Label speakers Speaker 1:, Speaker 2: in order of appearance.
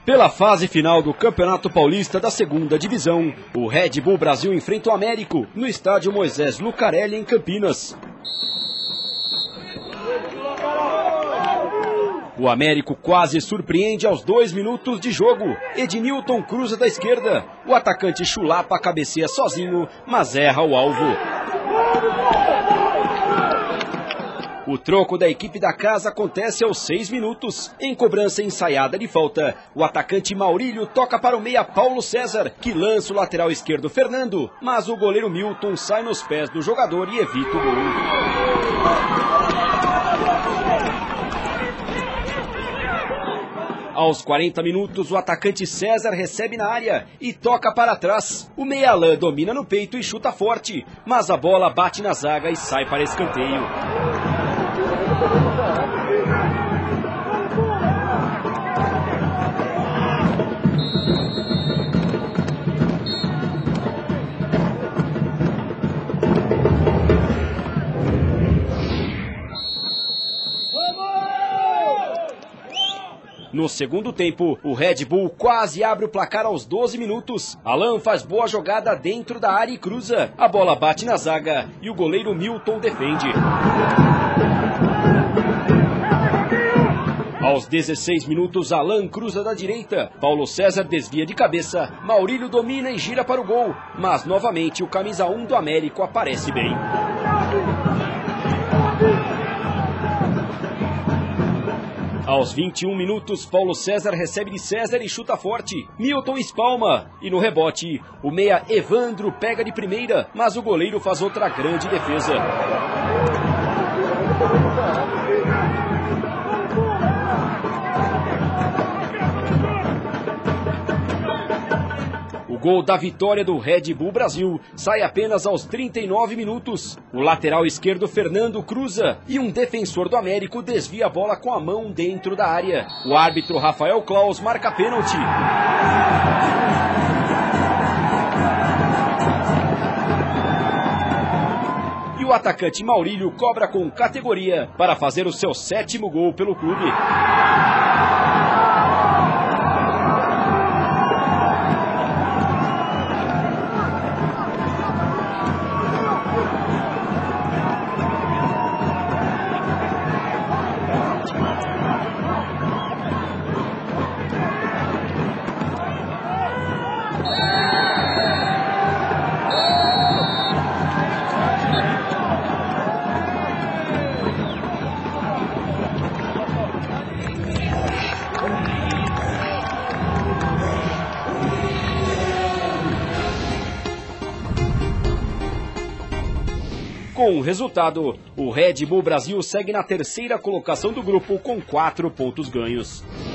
Speaker 1: Pela fase final do Campeonato Paulista da Segunda Divisão, o Red Bull Brasil enfrenta o Américo no estádio Moisés Lucarelli, em Campinas. O Américo quase surpreende aos 2 minutos de jogo. Ednilton cruza da esquerda. O atacante Chulapa cabeceia sozinho, mas erra o alvo. O troco da equipe da casa acontece aos 6 minutos. Em cobrança ensaiada de falta, o atacante Maurílio toca para o meia Paulo César, que lança o lateral esquerdo Fernando, mas o goleiro Milton sai nos pés do jogador e evita o gol. Aos 40 minutos, o atacante César recebe na área e toca para trás. O meia Alain domina no peito e chuta forte, mas a bola bate na zaga e sai para escanteio. No segundo tempo, o Red Bull quase abre o placar aos 12 minutos. Alain faz boa jogada dentro da área e cruza. A bola bate na zaga e o goleiro Milton defende. Aos 16 minutos, Alain cruza da direita. Paulo César desvia de cabeça. Maurílio domina e gira para o gol. Mas novamente o camisa 1 do Américo aparece bem. Aos 21 minutos, Paulo César recebe de César e chuta forte. Milton espalma. E no rebote, o meia Evandro pega de primeira, mas o goleiro faz outra grande defesa. O gol da vitória do Red Bull Brasil sai apenas aos 39 minutos. O lateral esquerdo Fernando cruza e um defensor do Américo desvia a bola com a mão dentro da área. O árbitro Rafael Claus marca pênalti. E o atacante Maurílio cobra com categoria para fazer o seu 7º gol pelo clube. Com o resultado, o Red Bull Brasil segue na 3ª colocação do grupo com 4 pontos ganhos.